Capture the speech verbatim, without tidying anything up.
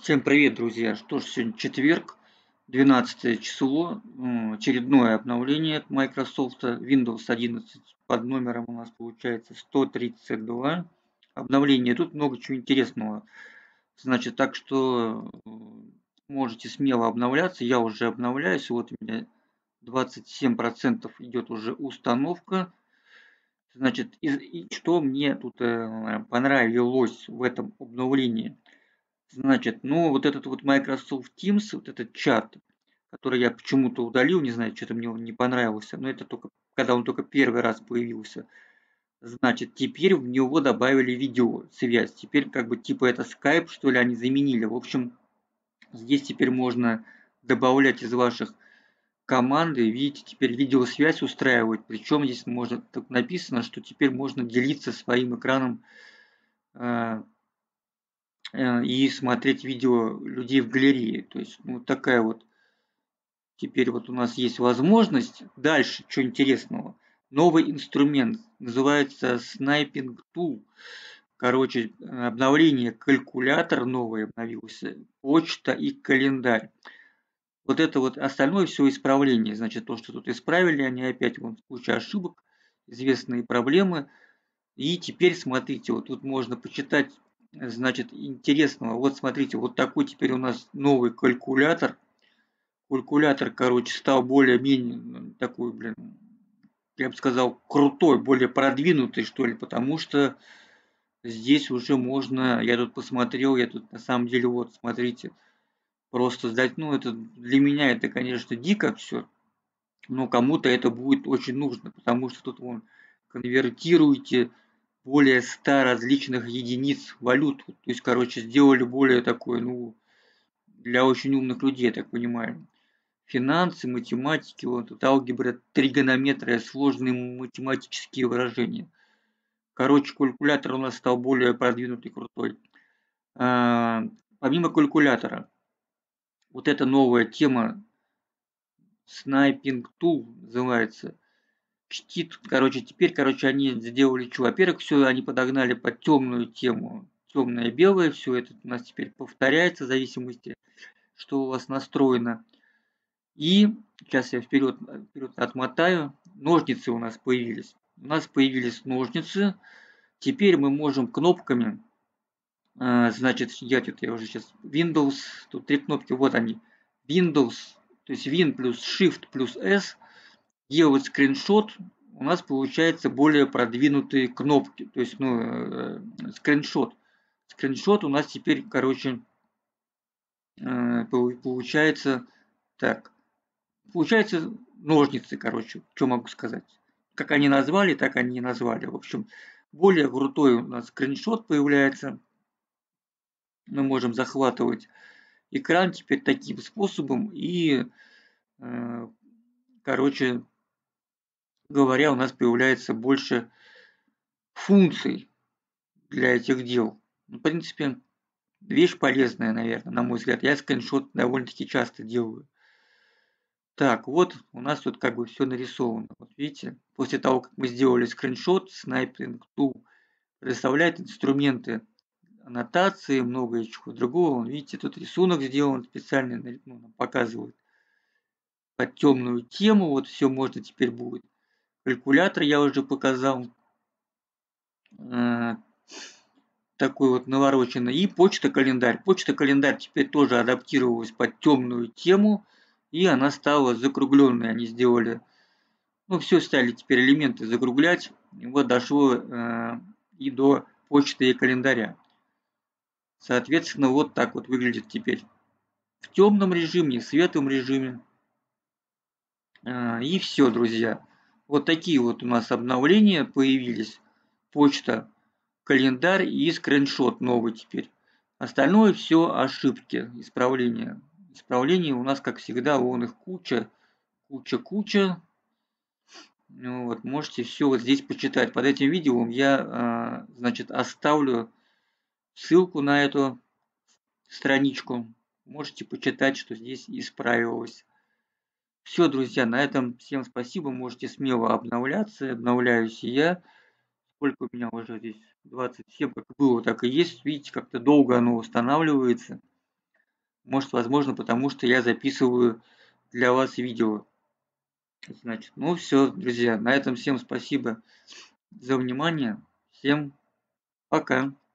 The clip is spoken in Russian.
Всем привет, друзья! Что ж, сегодня четверг, двенадцатое число, м, очередное обновление от Microsoft, Windows одиннадцать под номером у нас получается сто тридцать два. Обновление, тут много чего интересного. Значит, так что э, можете смело обновляться, я уже обновляюсь, вот у меня двадцать семь процентов идет уже установка. Значит, и, и что мне тут э, понравилось в этом обновлении? Значит, ну вот этот вот Microsoft Teams, вот этот чат, который я почему-то удалил, не знаю, что-то мне он не понравился, но это только когда он только первый раз появился. Значит, теперь в него добавили видеосвязь. Теперь как бы типа это Skype, что ли, они заменили. В общем, здесь теперь можно добавлять из ваших команды, видите, теперь видеосвязь устраивать. Причем здесь можно, так написано, что теперь можно делиться своим экраном э, э, и смотреть видео людей в галерее. То есть, ну, такая вот теперь вот у нас есть возможность. Дальше, что интересного. Новый инструмент называется Sniping Tool. Короче, обновление, калькулятор новый обновился, почта и календарь. Вот это вот остальное все исправление. Значит, то, что тут исправили, они опять вон куча ошибок, известные проблемы. И теперь смотрите, вот тут можно почитать, значит, интересного. Вот смотрите, вот такой теперь у нас новый калькулятор. Калькулятор, короче, стал более-менее такой, блин, я бы сказал, крутой, более продвинутый, что ли, потому что здесь уже можно, я тут посмотрел, я тут на самом деле, вот, смотрите, просто сдать, ну, это для меня это, конечно, дико все, но кому-то это будет очень нужно, потому что тут вон конвертируете более ста различных единиц валют, то есть, короче, сделали более такой, ну, для очень умных людей, я так понимаю. Финансы, математики, вот тут алгебра, тригонометрия, сложные математические выражения. Короче, калькулятор у нас стал более продвинутый, крутой. А, помимо калькулятора, вот эта новая тема Sniping Tool называется. Чтит, короче, теперь, короче, они сделали что? Во-первых, все они подогнали под темную тему. Темное и белое, все это у нас теперь повторяется в зависимости, что у вас настроено. И сейчас я вперед, вперед отмотаю. Ножницы у нас появились. У нас появились ножницы. Теперь мы можем кнопками, а, значит, я тут я уже сейчас Windows, тут три кнопки, вот они. Windows, то есть Win плюс Shift плюс S, делать скриншот, у нас получается более продвинутые кнопки. То есть, ну, э, скриншот. Скриншот у нас теперь, короче, э, получается так. Получается ножницы, короче, что могу сказать. Как они назвали, так они и назвали. В общем, более крутой у нас скриншот появляется. Мы можем захватывать экран теперь таким способом. И, э, короче говоря, у нас появляется больше функций для этих дел. Ну, в принципе, вещь полезная, наверное, на мой взгляд. Я скриншот довольно-таки часто делаю. Так, вот у нас тут как бы все нарисовано. Вот видите, после того, как мы сделали скриншот, Sniping Tool предоставляет инструменты аннотации, многое чего другого. Вон, видите, тут рисунок сделан специально, ну, нам показывает под темную тему. Вот все можно теперь будет. Калькулятор я уже показал. Э, такой вот навороченный. И почта-календарь. Почта-календарь теперь тоже адаптировалась под темную тему. И она стала закругленной. Они сделали, ну, все стали теперь элементы закруглять. И вот дошло э, и до почты и календаря. Соответственно, вот так вот выглядит теперь в темном режиме, в светлом режиме. Э, и все, друзья. Вот такие вот у нас обновления появились. Почта, календарь и скриншот новый теперь. Остальное все ошибки, исправления. Исправлений у нас, как всегда, вон их куча, куча-куча. Ну, вот, можете все вот здесь почитать. Под этим видео я, а, значит, оставлю ссылку на эту страничку. Можете почитать, что здесь исправилось. Все, друзья, на этом всем спасибо. Можете смело обновляться. Обновляюсь и я. Сколько у меня уже здесь? двадцать семь, как было, так и есть. Видите, как-то долго оно устанавливается. Может, возможно, потому что я записываю для вас видео. Значит, ну все, друзья, на этом всем спасибо за внимание. Всем пока.